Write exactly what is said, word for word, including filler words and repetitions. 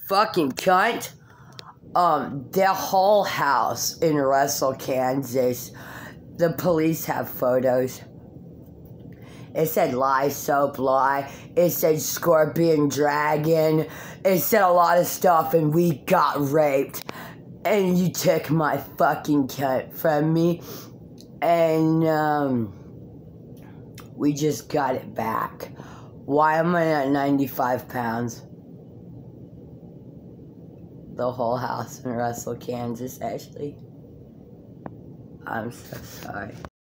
fucking cunt. Um, their whole house in Russell, Kansas, the police have photos. It said lie, soap, lie. It said scorpion, dragon. It said a lot of stuff, and we got raped. And you took my fucking cunt from me. And, um, we just got it back. Why am I at ninety-five pounds? The whole house in Russell, Kansas, Ashley. I'm so sorry.